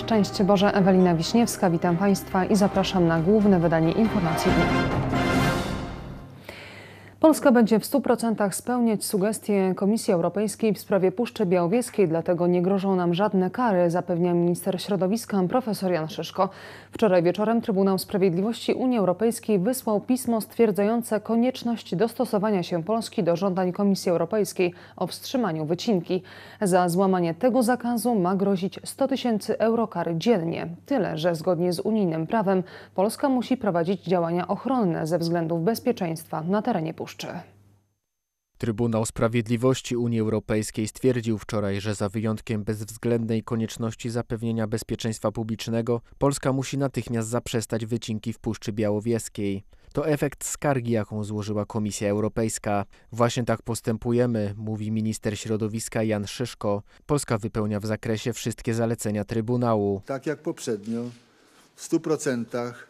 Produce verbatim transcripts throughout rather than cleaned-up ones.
Szczęść Boże, Ewelina Wiśniewska, witam Państwa i zapraszam na główne wydanie Informacji Dnia. Polska będzie w stu procentach spełniać sugestie Komisji Europejskiej w sprawie Puszczy Białowieskiej, dlatego nie grożą nam żadne kary, zapewnia minister środowiska profesor Jan Szyszko. Wczoraj wieczorem Trybunał Sprawiedliwości Unii Europejskiej wysłał pismo stwierdzające konieczność dostosowania się Polski do żądań Komisji Europejskiej o wstrzymaniu wycinki. Za złamanie tego zakazu ma grozić sto tysięcy euro kary dziennie. Tyle, że zgodnie z unijnym prawem Polska musi prowadzić działania ochronne ze względów bezpieczeństwa na terenie Puszczy. Trybunał Sprawiedliwości Unii Europejskiej stwierdził wczoraj, że za wyjątkiem bezwzględnej konieczności zapewnienia bezpieczeństwa publicznego Polska musi natychmiast zaprzestać wycinki w Puszczy Białowieskiej. To efekt skargi, jaką złożyła Komisja Europejska. Właśnie tak postępujemy, mówi minister środowiska Jan Szyszko. Polska wypełnia w zakresie wszystkie zalecenia Trybunału. Tak jak poprzednio, w stu procentach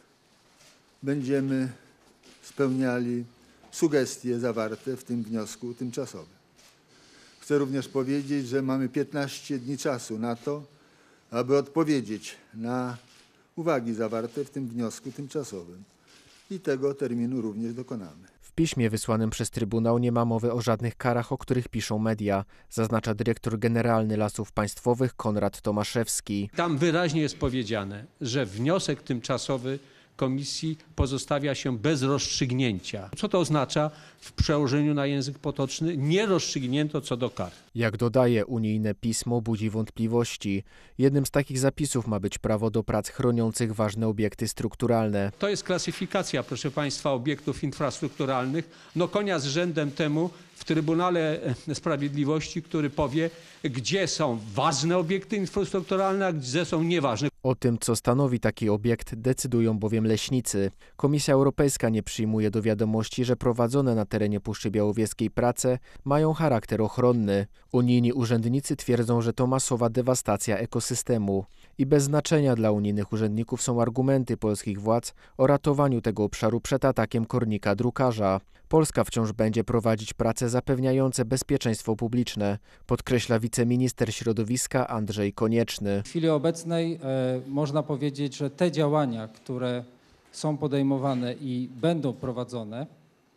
będziemy spełniali sugestie zawarte w tym wniosku tymczasowym. Chcę również powiedzieć, że mamy piętnaście dni czasu na to, aby odpowiedzieć na uwagi zawarte w tym wniosku tymczasowym i tego terminu również dokonamy. W piśmie wysłanym przez Trybunał nie ma mowy o żadnych karach, o których piszą media, zaznacza dyrektor generalny Lasów Państwowych Konrad Tomaszewski. Tam wyraźnie jest powiedziane, że wniosek tymczasowy Komisji pozostawia się bez rozstrzygnięcia. Co to oznacza w przełożeniu na język potoczny? Nie rozstrzygnięto co do kar. Jak dodaje, unijne pismo budzi wątpliwości. Jednym z takich zapisów ma być prawo do prac chroniących ważne obiekty strukturalne. To jest klasyfikacja, proszę Państwa, obiektów infrastrukturalnych. No konia z rzędem temu w Trybunale Sprawiedliwości, który powie, gdzie są ważne obiekty infrastrukturalne, a gdzie są nieważne. O tym, co stanowi taki obiekt, decydują bowiem leśnicy. Komisja Europejska nie przyjmuje do wiadomości, że prowadzone na terenie Puszczy Białowieskiej prace mają charakter ochronny. Unijni urzędnicy twierdzą, że to masowa dewastacja ekosystemu. I bez znaczenia dla unijnych urzędników są argumenty polskich władz o ratowaniu tego obszaru przed atakiem kornika drukarza. Polska wciąż będzie prowadzić prace zapewniające bezpieczeństwo publiczne, podkreśla wiceminister środowiska Andrzej Konieczny. W chwili obecnej e, można powiedzieć, że te działania, które są podejmowane i będą prowadzone,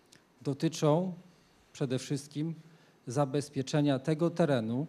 dotyczą przede wszystkim zabezpieczenia tego terenu.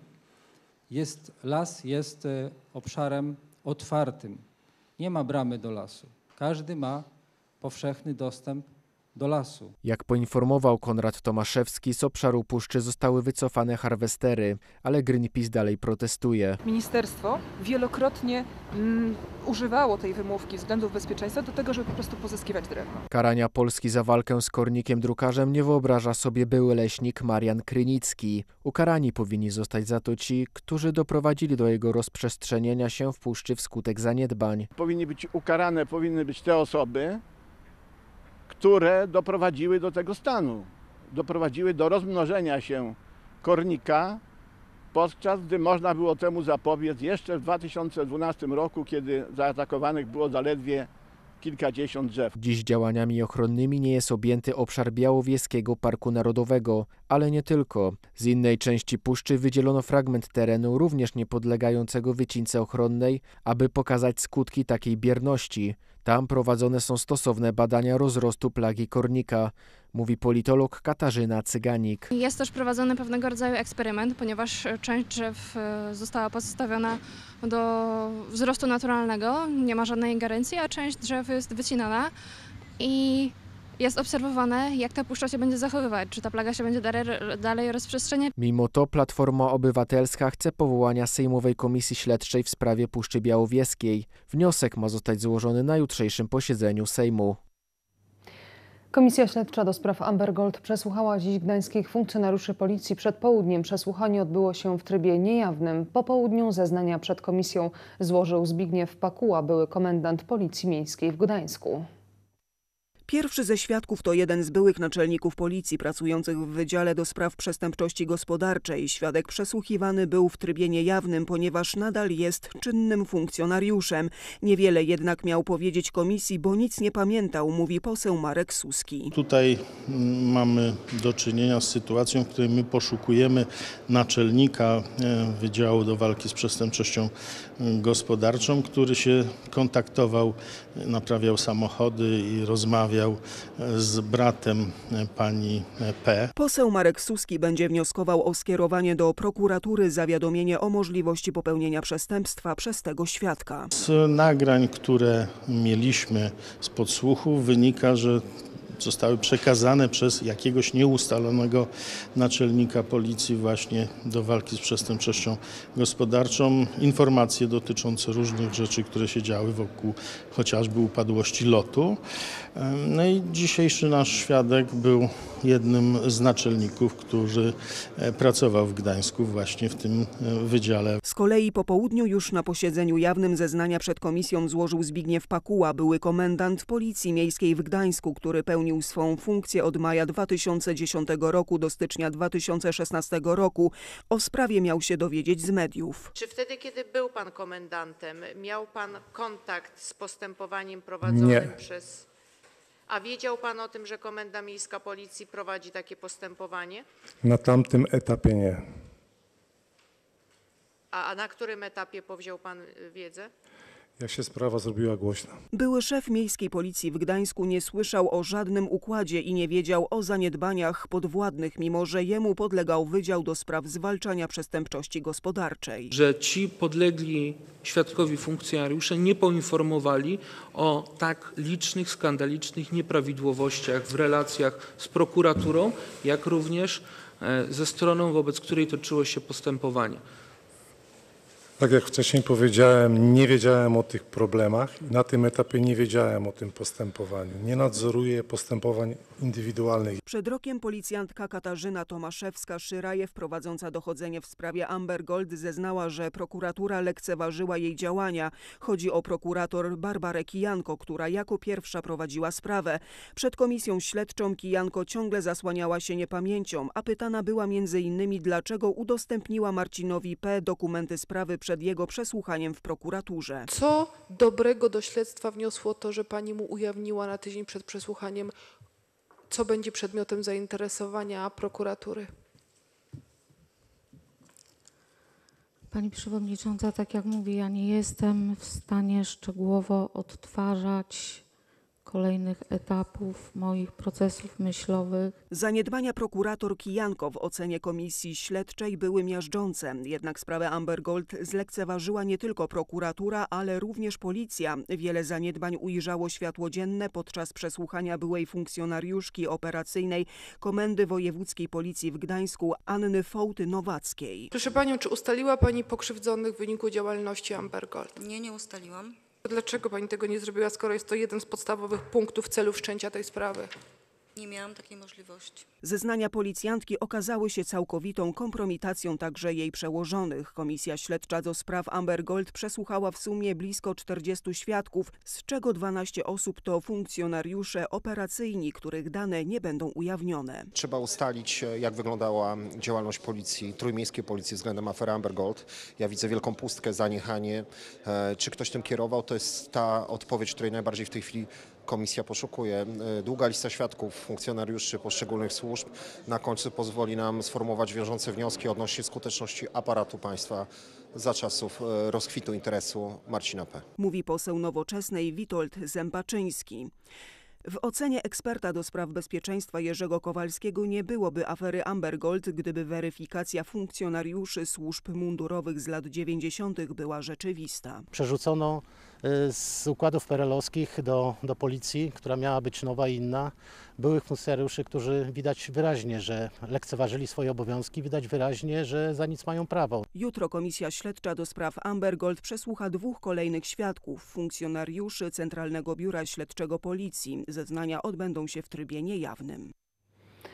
Jest, las jest e, obszarem otwartym. Nie ma bramy do lasu. Każdy ma powszechny dostęp do lasu. Jak poinformował Konrad Tomaszewski, z obszaru puszczy zostały wycofane harwestery, ale Greenpeace dalej protestuje. Ministerstwo wielokrotnie mm, używało tej wymówki względów bezpieczeństwa do tego, żeby po prostu pozyskiwać drewno. Karania Polski za walkę z kornikiem drukarzem nie wyobraża sobie były leśnik Marian Krynicki. Ukarani powinni zostać za to ci, którzy doprowadzili do jego rozprzestrzenienia się w puszczy wskutek zaniedbań. Powinni być ukarane, powinny być te osoby, które doprowadziły do tego stanu, doprowadziły do rozmnożenia się kornika, podczas gdy można było temu zapobiec jeszcze w dwa tysiące dwunastym roku, kiedy zaatakowanych było zaledwie kilkadziesiąt drzew. Dziś działaniami ochronnymi nie jest objęty obszar Białowieskiego Parku Narodowego, ale nie tylko. Z innej części puszczy wydzielono fragment terenu również niepodlegającego wycince ochronnej, aby pokazać skutki takiej bierności. Tam prowadzone są stosowne badania rozrostu plagi kornika, mówi politolog Katarzyna Cyganik. Jest też prowadzony pewnego rodzaju eksperyment, ponieważ część drzew została pozostawiona do wzrostu naturalnego, nie ma żadnej ingerencji, a część drzew jest wycinana i jest obserwowane, jak ta puszcza się będzie zachowywać, czy ta plaga się będzie dalej, dalej rozprzestrzeniać. Mimo to Platforma Obywatelska chce powołania Sejmowej Komisji Śledczej w sprawie Puszczy Białowieskiej. Wniosek ma zostać złożony na jutrzejszym posiedzeniu Sejmu. Komisja Śledcza do spraw Amber Gold przesłuchała dziś gdańskich funkcjonariuszy policji przed południem. Przesłuchanie odbyło się w trybie niejawnym. Po południu zeznania przed komisją złożył Zbigniew Pakuła, były komendant Policji Miejskiej w Gdańsku. Pierwszy ze świadków to jeden z byłych naczelników policji pracujących w Wydziale do Spraw Przestępczości Gospodarczej. Świadek przesłuchiwany był w trybie niejawnym, ponieważ nadal jest czynnym funkcjonariuszem. Niewiele jednak miał powiedzieć komisji, bo nic nie pamiętał, mówi poseł Marek Suski. Tutaj mamy do czynienia z sytuacją, w której my poszukujemy naczelnika Wydziału do Walki z Przestępczością Gospodarczą, który się kontaktował, naprawiał samochody i rozmawiał z bratem pani P. Poseł Marek Suski będzie wnioskował o skierowanie do prokuratury zawiadomienie o możliwości popełnienia przestępstwa przez tego świadka. Z nagrań, które mieliśmy z podsłuchu, wynika, że zostały przekazane przez jakiegoś nieustalonego naczelnika policji właśnie do walki z przestępczością gospodarczą informacje dotyczące różnych rzeczy, które się działy wokół chociażby upadłości lotu. No i dzisiejszy nasz świadek był jednym z naczelników, który pracował w Gdańsku właśnie w tym wydziale. Z kolei po południu już na posiedzeniu jawnym zeznania przed komisją złożył Zbigniew Pakuła, były komendant Policji Miejskiej w Gdańsku, który pełnił swą funkcję od maja dwa tysiące dziesiątego roku do stycznia dwa tysiące szesnastego roku. O sprawie miał się dowiedzieć z mediów. Czy wtedy, kiedy był pan komendantem, miał pan kontakt z postępowaniem prowadzonym Nie. przez... A wiedział pan o tym, że Komenda Miejska Policji prowadzi takie postępowanie? Na tamtym etapie nie. A, a na którym etapie powziął pan wiedzę? Jak się sprawa zrobiła głośna. Były szef Miejskiej Policji w Gdańsku nie słyszał o żadnym układzie i nie wiedział o zaniedbaniach podwładnych, mimo że jemu podlegał Wydział do Spraw Zwalczania Przestępczości Gospodarczej. Że ci podlegli świadkowi funkcjonariusze nie poinformowali o tak licznych, skandalicznych nieprawidłowościach w relacjach z prokuraturą, jak również ze stroną, wobec której toczyło się postępowanie. Tak jak wcześniej powiedziałem, nie wiedziałem o tych problemach i na tym etapie nie wiedziałem o tym postępowaniu. Nie nadzoruję postępowań indywidualnych. Przed rokiem policjantka Katarzyna Tomaszewska-Szyrajew, prowadząca dochodzenie w sprawie Amber Gold, zeznała, że prokuratura lekceważyła jej działania. Chodzi o prokurator Barbarę Kijanko, która jako pierwsza prowadziła sprawę. Przed komisją śledczą Kijanko ciągle zasłaniała się niepamięcią, a pytana była między innymi, dlaczego udostępniła Marcinowi P. dokumenty sprawy przed jego przesłuchaniem w prokuraturze. Co dobrego do śledztwa wniosło to, że pani mu ujawniła na tydzień przed przesłuchaniem, co będzie przedmiotem zainteresowania prokuratury? Pani Przewodnicząca, tak jak mówię, ja nie jestem w stanie szczegółowo odtwarzać kolejnych etapów moich procesów myślowych. Zaniedbania prokurator Kijanko w ocenie komisji śledczej były miażdżące. Jednak sprawę Amber Gold zlekceważyła nie tylko prokuratura, ale również policja. Wiele zaniedbań ujrzało światło dzienne podczas przesłuchania byłej funkcjonariuszki operacyjnej Komendy Wojewódzkiej Policji w Gdańsku Anny Fołty-Nowackiej. Proszę panią, czy ustaliła pani pokrzywdzonych w wyniku działalności Amber Gold? Nie, nie ustaliłam. Dlaczego pani tego nie zrobiła, skoro jest to jeden z podstawowych punktów celu wszczęcia tej sprawy? Nie miałam takiej możliwości. Zeznania policjantki okazały się całkowitą kompromitacją także jej przełożonych. Komisja śledcza do spraw Amber Gold przesłuchała w sumie blisko czterdziestu świadków, z czego dwanaście osób to funkcjonariusze operacyjni, których dane nie będą ujawnione. Trzeba ustalić, jak wyglądała działalność policji, trójmiejskiej policji względem afery Amber Gold. Ja widzę wielką pustkę, zaniechanie. Czy ktoś tym kierował? To jest ta odpowiedź, której najbardziej w tej chwili komisja poszukuje. Długa lista świadków, funkcjonariuszy poszczególnych służb na końcu pozwoli nam sformułować wiążące wnioski odnośnie skuteczności aparatu państwa za czasów rozkwitu interesu Marcina P. Mówi poseł Nowoczesnej Witold Zębaczyński. W ocenie eksperta do spraw bezpieczeństwa Jerzego Kowalskiego nie byłoby afery Amber Gold, gdyby weryfikacja funkcjonariuszy służb mundurowych z lat dziewięćdziesiątych była rzeczywista. Przerzucono z układów perelowskich do, do policji, która miała być nowa i inna, byłych funkcjonariuszy, którzy widać wyraźnie, że lekceważyli swoje obowiązki, widać wyraźnie, że za nic mają prawo. Jutro komisja śledcza do spraw Amber Gold przesłucha dwóch kolejnych świadków, funkcjonariuszy Centralnego Biura Śledczego Policji. Zeznania odbędą się w trybie niejawnym.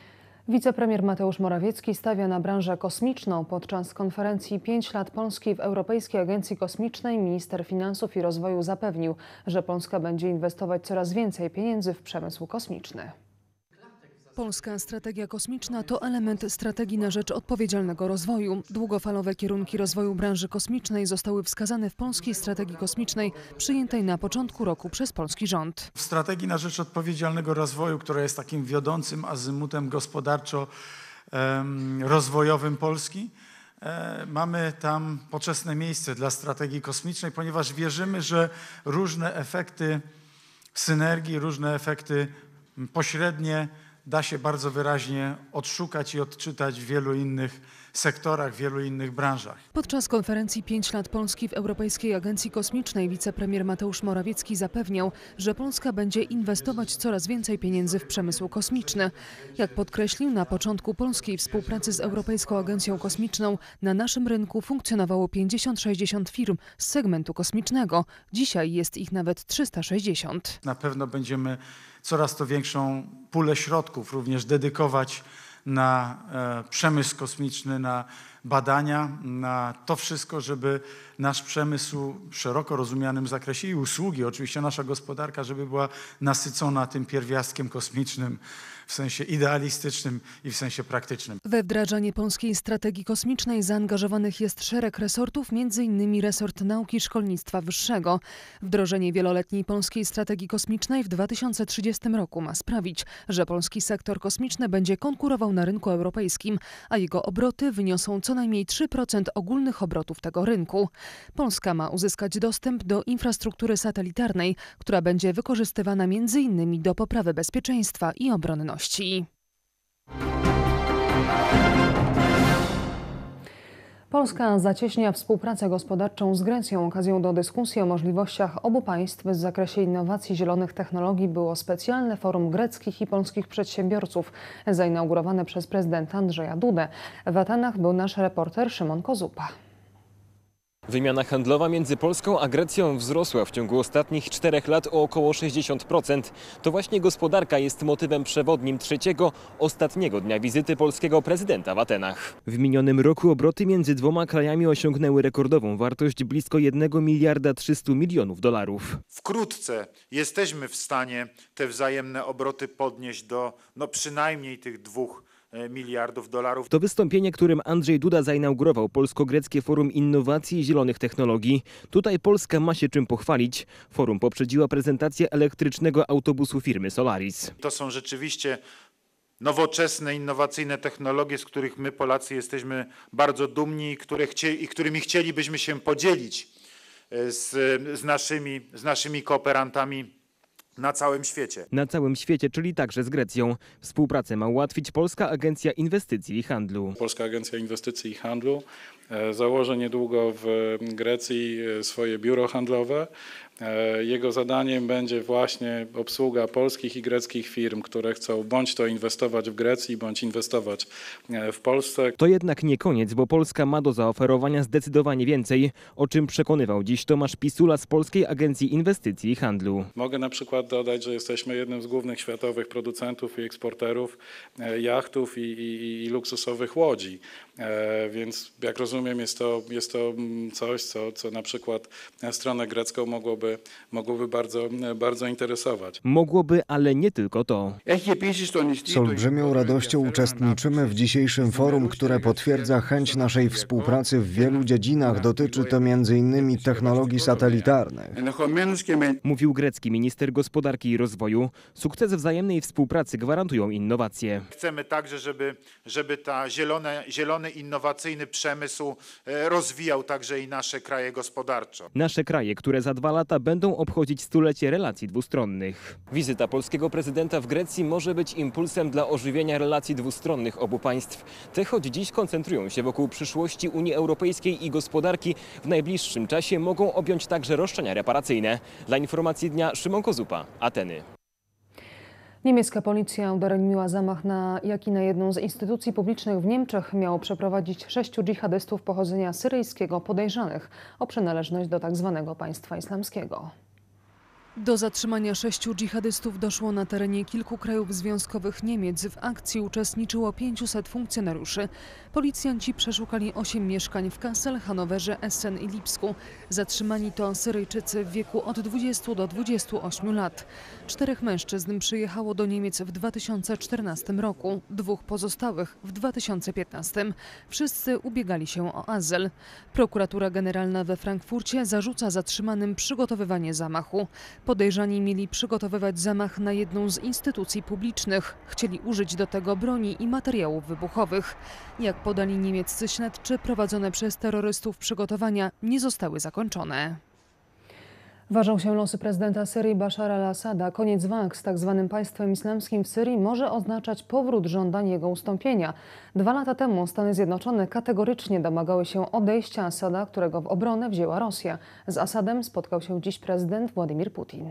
Wicepremier Mateusz Morawiecki stawia na branżę kosmiczną. Podczas konferencji pięć lat Polski w Europejskiej Agencji Kosmicznej minister finansów i rozwoju zapewnił, że Polska będzie inwestować coraz więcej pieniędzy w przemysł kosmiczny. Polska strategia kosmiczna to element strategii na rzecz odpowiedzialnego rozwoju. Długofalowe kierunki rozwoju branży kosmicznej zostały wskazane w Polskiej Strategii Kosmicznej przyjętej na początku roku przez polski rząd. W strategii na rzecz odpowiedzialnego rozwoju, która jest takim wiodącym azymutem gospodarczo-rozwojowym Polski, mamy tam poczesne miejsce dla strategii kosmicznej, ponieważ wierzymy, że różne efekty synergii, różne efekty pośrednie da się bardzo wyraźnie odszukać i odczytać w wielu innych sektorach, w wielu innych branżach. Podczas konferencji pięć lat Polski w Europejskiej Agencji Kosmicznej wicepremier Mateusz Morawiecki zapewniał, że Polska będzie inwestować coraz więcej pieniędzy w przemysł kosmiczny. Jak podkreślił, na początku polskiej współpracy z Europejską Agencją Kosmiczną na naszym rynku funkcjonowało pięćdziesiąt sześćdziesiąt firm z segmentu kosmicznego. Dzisiaj jest ich nawet trzysta sześćdziesiąt. Na pewno będziemy coraz to większą pulę środków również dedykować na e, przemysł kosmiczny, na badania, na to wszystko, żeby nasz przemysł w szeroko rozumianym zakresie i usługi, oczywiście nasza gospodarka, żeby była nasycona tym pierwiastkiem kosmicznym w sensie idealistycznym i w sensie praktycznym. We wdrażanie polskiej strategii kosmicznej zaangażowanych jest szereg resortów, między innymi resort nauki i szkolnictwa wyższego. Wdrożenie wieloletniej polskiej strategii kosmicznej w dwa tysiące trzydziestym roku ma sprawić, że polski sektor kosmiczny będzie konkurował na rynku europejskim, a jego obroty wyniosą co najmniej trzy procent ogólnych obrotów tego rynku. Polska ma uzyskać dostęp do infrastruktury satelitarnej, która będzie wykorzystywana między innymi do poprawy bezpieczeństwa i obronności. Polska zacieśnia współpracę gospodarczą z Grecją. Okazją do dyskusji o możliwościach obu państw w zakresie innowacji zielonych technologii było specjalne forum greckich i polskich przedsiębiorców zainaugurowane przez prezydenta Andrzeja Dudę. W Atenach był nasz reporter Szymon Kozupa. Wymiana handlowa między Polską a Grecją wzrosła w ciągu ostatnich czterech lat o około sześćdziesiąt procent. To właśnie gospodarka jest motywem przewodnim trzeciego, ostatniego dnia wizyty polskiego prezydenta w Atenach. W minionym roku obroty między dwoma krajami osiągnęły rekordową wartość blisko jednego miliarda trzystu milionów dolarów. Wkrótce jesteśmy w stanie te wzajemne obroty podnieść do no przynajmniej tych dwóch miliardów dolarów. To wystąpienie, którym Andrzej Duda zainaugurował Polsko-Greckie Forum Innowacji i Zielonych Technologii. Tutaj Polska ma się czym pochwalić. Forum poprzedziła prezentację elektrycznego autobusu firmy Solaris. To są rzeczywiście nowoczesne, innowacyjne technologie, z których my Polacy jesteśmy bardzo dumni i, które chcie, i którymi chcielibyśmy się podzielić z, z, naszymi, z naszymi kooperantami na całym świecie. Na całym świecie, czyli także z Grecją. Współpracę ma ułatwić Polska Agencja Inwestycji i Handlu. Polska Agencja Inwestycji i Handlu założy niedługo w Grecji swoje biuro handlowe. Jego zadaniem będzie właśnie obsługa polskich i greckich firm, które chcą bądź to inwestować w Grecji, bądź inwestować w Polsce. To jednak nie koniec, bo Polska ma do zaoferowania zdecydowanie więcej, o czym przekonywał dziś Tomasz Pisula z Polskiej Agencji Inwestycji i Handlu. Mogę na przykład dodać, że jesteśmy jednym z głównych światowych producentów i eksporterów jachtów i, i, i luksusowych łodzi. Więc jak rozumiem, jest to, jest to coś, co, co na przykład stronę grecką mogłoby mogłoby bardzo, bardzo interesować. Mogłoby, ale nie tylko to. Z olbrzymią radością uczestniczymy w dzisiejszym forum, które potwierdza chęć naszej współpracy w wielu dziedzinach. Dotyczy to między innymi technologii satelitarnych. Mówił grecki minister gospodarki i rozwoju. Sukces wzajemnej współpracy gwarantują innowacje. Chcemy także, żeby, żeby ta zielone, zielony, innowacyjny przemysł rozwijał także i nasze kraje gospodarczo. Nasze kraje, które za dwa lata będą obchodzić stulecie relacji dwustronnych. Wizyta polskiego prezydenta w Grecji może być impulsem dla ożywienia relacji dwustronnych obu państw. Te choć dziś koncentrują się wokół przyszłości Unii Europejskiej i gospodarki, w najbliższym czasie mogą objąć także roszczenia reparacyjne. Dla Informacji Dnia Szymon Kozupa, Ateny. Niemiecka policja udaremniła zamach na jaki na jedną z instytucji publicznych w Niemczech miało przeprowadzić sześciu dżihadystów pochodzenia syryjskiego podejrzanych o przynależność do tzw. państwa islamskiego. Do zatrzymania sześciu dżihadystów doszło na terenie kilku krajów związkowych Niemiec. W akcji uczestniczyło pięciuset funkcjonariuszy. Policjanci przeszukali osiem mieszkań w Kassel, Hanowerze, Essen i Lipsku. Zatrzymani to Syryjczycy w wieku od dwudziestu do dwudziestu ośmiu lat. Czterech mężczyzn przyjechało do Niemiec w dwa tysiące czternastym roku, dwóch pozostałych w dwa tysiące piętnastym. Wszyscy ubiegali się o azyl. Prokuratura Generalna we Frankfurcie zarzuca zatrzymanym przygotowywanie zamachu. Podejrzani mieli przygotowywać zamach na jedną z instytucji publicznych. Chcieli użyć do tego broni i materiałów wybuchowych. Jak podali niemieccy śledczy, prowadzone przez terrorystów przygotowania nie zostały zakończone. Ważą się losy prezydenta Syrii Bashara al-Assada. Koniec walk z tzw. państwem islamskim w Syrii może oznaczać powrót żądań jego ustąpienia. Dwa lata temu Stany Zjednoczone kategorycznie domagały się odejścia Assada, którego w obronę wzięła Rosja. Z Assadem spotkał się dziś prezydent Władimir Putin.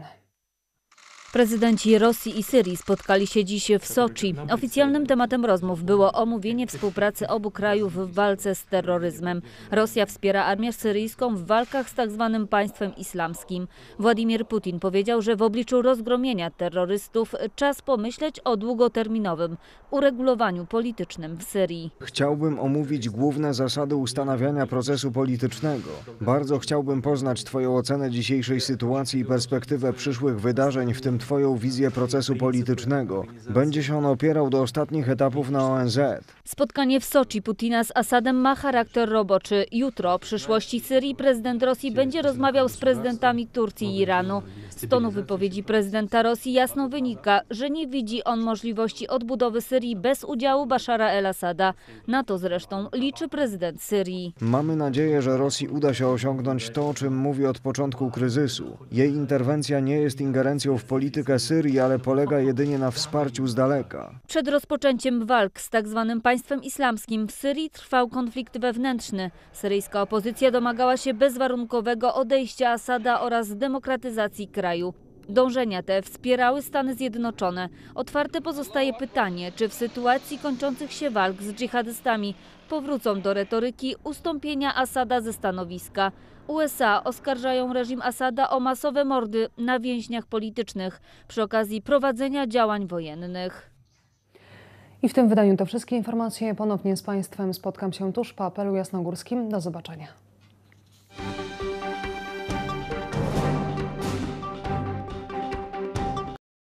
Prezydenci Rosji i Syrii spotkali się dziś w Soczi. Oficjalnym tematem rozmów było omówienie współpracy obu krajów w walce z terroryzmem. Rosja wspiera armię syryjską w walkach z tzw. państwem islamskim. Władimir Putin powiedział, że w obliczu rozgromienia terrorystów czas pomyśleć o długoterminowym uregulowaniu politycznym w Syrii. Chciałbym omówić główne zasady ustanawiania procesu politycznego. Bardzo chciałbym poznać Twoją ocenę dzisiejszej sytuacji i perspektywę przyszłych wydarzeń, w tym Twoją wizję procesu politycznego. Będzie się on opierał do ostatnich etapów na O N Z. Spotkanie w Soczi Putina z Assadem ma charakter roboczy. Jutro o przyszłości Syrii prezydent Rosji będzie rozmawiał z prezydentami Turcji i Iranu. Z tonu wypowiedzi prezydenta Rosji jasno wynika, że nie widzi on możliwości odbudowy Syrii bez udziału Bashara el-Assada. Na to zresztą liczy prezydent Syrii. Mamy nadzieję, że Rosji uda się osiągnąć to, o czym mówi od początku kryzysu. Jej interwencja nie jest ingerencją w politykę Syrii, ale polega jedynie na wsparciu z daleka. Przed rozpoczęciem walk z tzw. państwem islamskim w Syrii trwał konflikt wewnętrzny. Syryjska opozycja domagała się bezwarunkowego odejścia Assada oraz demokratyzacji kraju. Dążenia te wspierały Stany Zjednoczone. Otwarte pozostaje pytanie, czy w sytuacji kończących się walk z dżihadystami powrócą do retoryki ustąpienia Assada ze stanowiska. U S A oskarżają reżim Assada o masowe mordy na więźniach politycznych przy okazji prowadzenia działań wojennych. I w tym wydaniu to wszystkie informacje. Ponownie z Państwem spotkam się tuż po apelu jasnogórskim. Do zobaczenia.